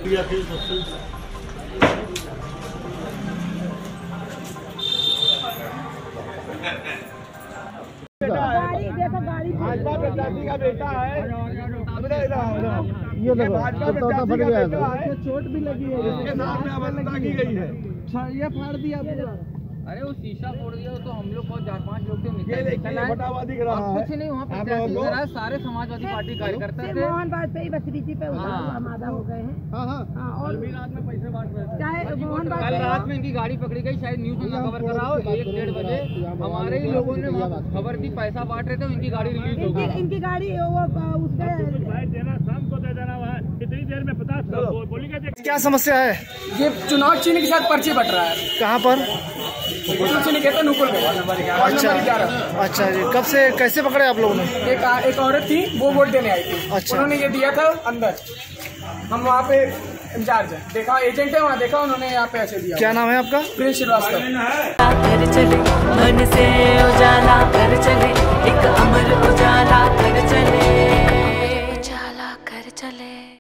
भाजपा प्रत्याशी का बेटा है, ये भाजपा प्रत्याशी का बेटा है, चोट भी लगी है, इसके साथ में अवस्था की गई है। ये फाड़ दिया पूरा। अरे वो शीशा फोड़ दिया तो हम लोग बहुत 4-5 लोग थे, ये देखिए फटावा दिख रहा है। कुछ नहीं, वहाँ पे सारे समाजवादी पार्टी कार्यकर्ता थे। मोहन वाजपेयी बसरीची पे आमादा हो गए हैं। हाँ, और भी रात में पैसे बांट रहे थे। चाहे मोहन कल रात में इनकी गाड़ी पकड़ी गई, शायद न्यूज में खबर कराओ 1-1:30 बजे हमारे ही लोगों ने वहाँ खबर दी, पैसा बांट रहे थे, इनकी गाड़ी रिलीज हो गई। इनकी गाड़ी वो उसपे शाम को दे देना है, कितनी देर में 50 बोलेंगे। क्या समस्या है? ये चुनाव चिन्ह के साथ पर्ची बट रहा है। कहाँ पर? चिन्ह कहते हैं नुकुल में। अच्छा जी, कब से कैसे पकड़े आप लोगों ने? एक औरत थी, वो वोट देने आई थी। अच्छा, उन्होंने ये दिया था अंदर, हम वहाँ पे इंचार्ज है, देखा एजेंट है वहाँ, देखा उन्होंने यहाँ पे ऐसे दिया। क्या नाम है आपका? प्रिंस श्रीवास्तव। कर चले मन से उजाला कर चले, एक अमर उजाला कर चले।